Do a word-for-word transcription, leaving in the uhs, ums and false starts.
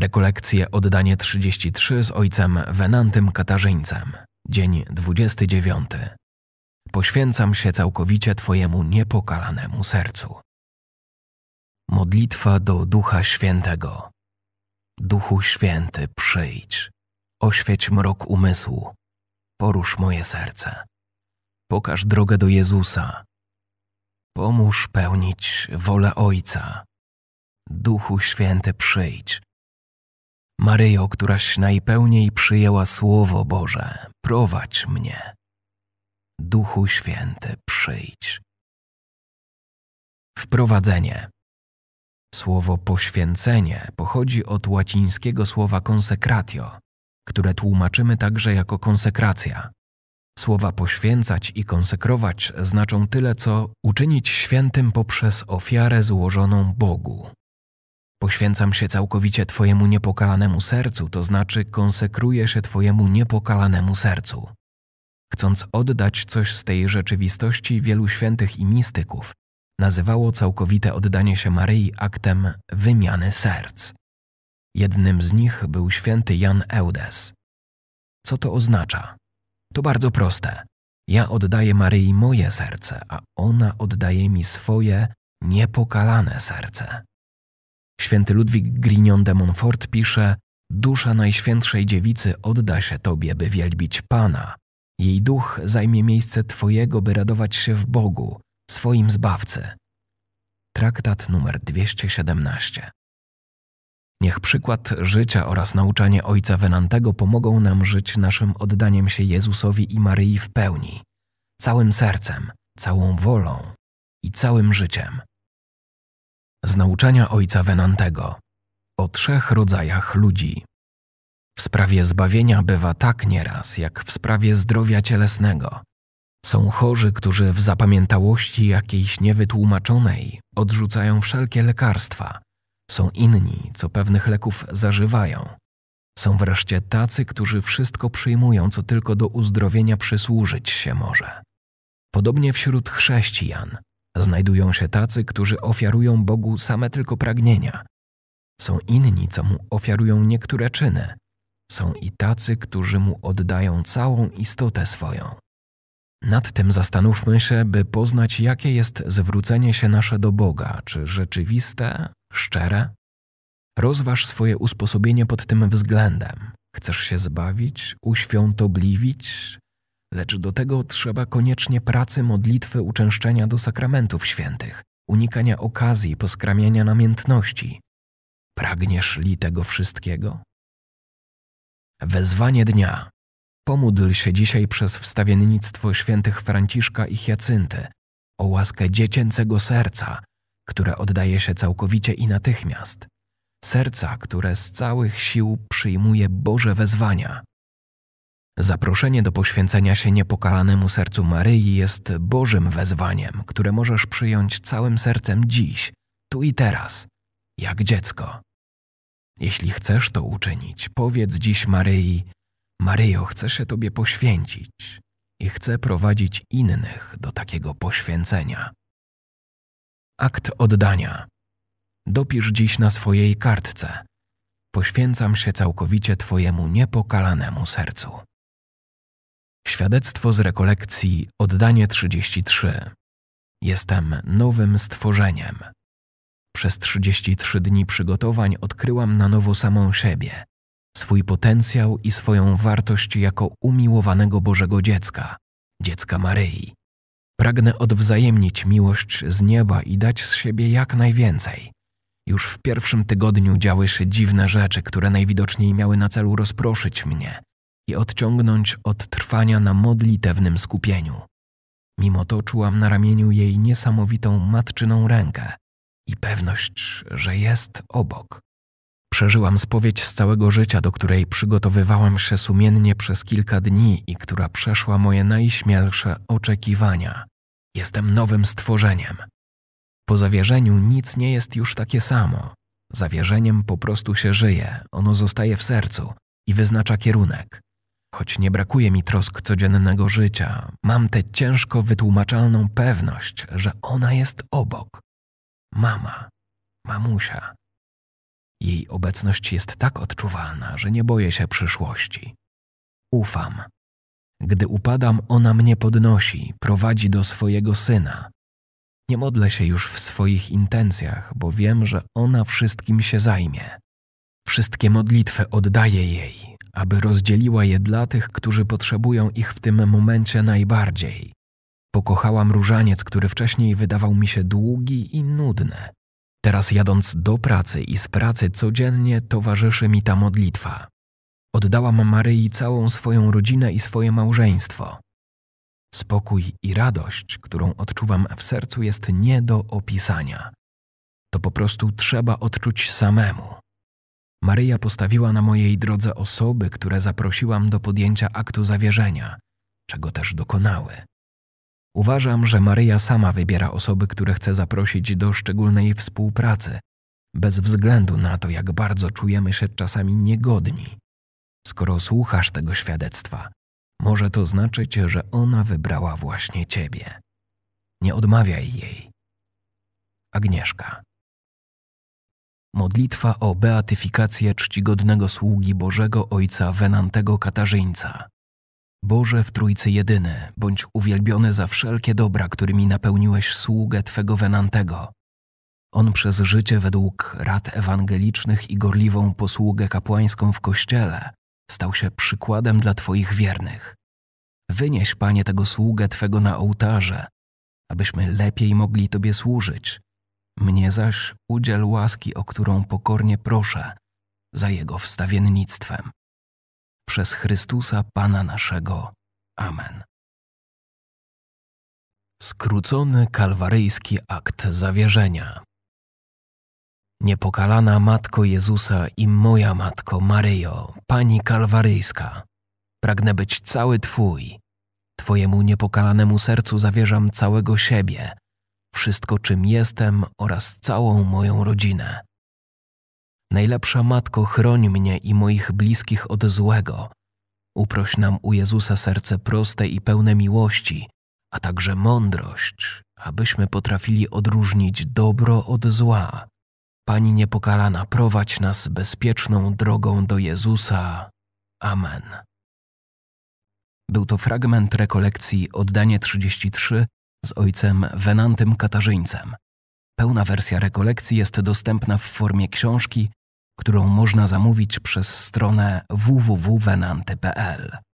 Rekolekcje Oddanie trzydzieści trzy z ojcem Wenantym Katarzyńcem. Dzień dwudziesty dziewiąty. Poświęcam się całkowicie Twojemu niepokalanemu sercu. Modlitwa do Ducha Świętego. Duchu Święty, przyjdź. Oświeć mrok umysłu. Porusz moje serce. Pokaż drogę do Jezusa. Pomóż pełnić wolę Ojca. Duchu Święty, przyjdź. Maryjo, któraś najpełniej przyjęła Słowo Boże, prowadź mnie. Duchu Święty, przyjdź. Wprowadzenie. Słowo poświęcenie pochodzi od łacińskiego słowa consecratio, które tłumaczymy także jako konsekracja. Słowa poświęcać i konsekrować znaczą tyle, co uczynić świętym poprzez ofiarę złożoną Bogu. Poświęcam się całkowicie Twojemu niepokalanemu sercu, to znaczy konsekruję się Twojemu niepokalanemu sercu. Chcąc oddać coś z tej rzeczywistości, wielu świętych i mistyków nazywało całkowite oddanie się Maryi aktem wymiany serc. Jednym z nich był święty Jan Eudes. Co to oznacza? To bardzo proste. Ja oddaję Maryi moje serce, a ona oddaje mi swoje niepokalane serce. Święty Ludwik Grignon de Montfort pisze: dusza Najświętszej Dziewicy odda się Tobie, by wielbić Pana. Jej duch zajmie miejsce Twojego, by radować się w Bogu, swoim Zbawcy. Traktat numer dwieście siedemnaście. Niech przykład życia oraz nauczanie ojca Wenantego pomogą nam żyć naszym oddaniem się Jezusowi i Maryi w pełni, całym sercem, całą wolą i całym życiem. Z nauczania ojca Wenantego o trzech rodzajach ludzi. W sprawie zbawienia bywa tak nieraz, jak w sprawie zdrowia cielesnego. Są chorzy, którzy w zapamiętałości jakiejś niewytłumaczonej odrzucają wszelkie lekarstwa. Są inni, co pewnych leków zażywają. Są wreszcie tacy, którzy wszystko przyjmują, co tylko do uzdrowienia przysłużyć się może. Podobnie wśród chrześcijan znajdują się tacy, którzy ofiarują Bogu same tylko pragnienia. Są inni, co Mu ofiarują niektóre czyny. Są i tacy, którzy Mu oddają całą istotę swoją. Nad tym zastanówmy się, by poznać, jakie jest zwrócenie się nasze do Boga, czy rzeczywiste, szczere? Rozważ swoje usposobienie pod tym względem. Chcesz się zbawić, uświątobliwić? Lecz do tego trzeba koniecznie pracy, modlitwy, uczęszczenia do sakramentów świętych, unikania okazji, poskramiania namiętności. Pragniesz li tego wszystkiego? Wezwanie dnia. Pomódl się dzisiaj przez wstawiennictwo świętych Franciszka i Hiacynty o łaskę dziecięcego serca, które oddaje się całkowicie i natychmiast. Serca, które z całych sił przyjmuje Boże wezwania. Zaproszenie do poświęcenia się niepokalanemu sercu Maryi jest Bożym wezwaniem, które możesz przyjąć całym sercem dziś, tu i teraz, jak dziecko. Jeśli chcesz to uczynić, powiedz dziś Maryi: Maryjo, chcę się Tobie poświęcić i chcę prowadzić innych do takiego poświęcenia. Akt oddania. Dopisz dziś na swojej kartce: poświęcam się całkowicie Twojemu niepokalanemu sercu. Świadectwo z rekolekcji Oddanie trzydzieści trzy. Jestem nowym stworzeniem. Przez trzydzieści trzy dni przygotowań odkryłam na nowo samą siebie, swój potencjał i swoją wartość jako umiłowanego Bożego dziecka, dziecka Maryi. Pragnę odwzajemnić miłość z nieba i dać z siebie jak najwięcej. Już w pierwszym tygodniu działy się dziwne rzeczy, które najwidoczniej miały na celu rozproszyć mnie i odciągnąć od trwania na modlitewnym skupieniu. Mimo to czułam na ramieniu jej niesamowitą matczyną rękę i pewność, że jest obok. Przeżyłam spowiedź z całego życia, do której przygotowywałam się sumiennie przez kilka dni i która przeszła moje najśmielsze oczekiwania. Jestem nowym stworzeniem. Po zawierzeniu nic nie jest już takie samo. Zawierzeniem po prostu się żyje, ono zostaje w sercu i wyznacza kierunek. Choć nie brakuje mi trosk codziennego życia, mam tę ciężko wytłumaczalną pewność, że ona jest obok. Mama, mamusia. Jej obecność jest tak odczuwalna, że nie boję się przyszłości. Ufam. Gdy upadam, ona mnie podnosi, prowadzi do swojego Syna. Nie modlę się już w swoich intencjach, bo wiem, że ona wszystkim się zajmie. Wszystkie modlitwy oddaję jej, aby rozdzieliła je dla tych, którzy potrzebują ich w tym momencie najbardziej. Pokochałam różaniec, który wcześniej wydawał mi się długi i nudny. Teraz jadąc do pracy i z pracy codziennie towarzyszy mi ta modlitwa. Oddałam Maryi całą swoją rodzinę i swoje małżeństwo. Spokój i radość, którą odczuwam w sercu, jest nie do opisania. To po prostu trzeba odczuć samemu. Maryja postawiła na mojej drodze osoby, które zaprosiłam do podjęcia aktu zawierzenia, czego też dokonały. Uważam, że Maryja sama wybiera osoby, które chce zaprosić do szczególnej współpracy, bez względu na to, jak bardzo czujemy się czasami niegodni. Skoro słuchasz tego świadectwa, może to znaczyć, że ona wybrała właśnie Ciebie. Nie odmawiaj jej. Agnieszka. Modlitwa o beatyfikację czcigodnego sługi Bożego Ojca Wenantego Katarzyńca. Boże w Trójcy Jedyny, bądź uwielbiony za wszelkie dobra, którymi napełniłeś sługę Twego Wenantego. On przez życie według rad ewangelicznych i gorliwą posługę kapłańską w Kościele stał się przykładem dla Twoich wiernych. Wynieś, Panie, tego sługę Twego na ołtarze, abyśmy lepiej mogli Tobie służyć. Mnie zaś udziel łaski, o którą pokornie proszę, za Jego wstawiennictwem. Przez Chrystusa Pana naszego. Amen. Skrócony kalwaryjski akt zawierzenia. Niepokalana Matko Jezusa i moja Matko Maryjo, Pani Kalwaryjska, pragnę być cały Twój. Twojemu niepokalanemu sercu zawierzam całego siebie, wszystko czym jestem oraz całą moją rodzinę. Najlepsza Matko, chroń mnie i moich bliskich od złego. Uproś nam u Jezusa serce proste i pełne miłości, a także mądrość, abyśmy potrafili odróżnić dobro od zła. Pani niepokalana, prowadź nas bezpieczną drogą do Jezusa. Amen. Był to fragment rekolekcji Oddanie trzydzieści trzy z ojcem Wenantym Katarzyńcem. Pełna wersja rekolekcji jest dostępna w formie książki, którą można zamówić przez stronę w w w kropka wenanty kropka p l.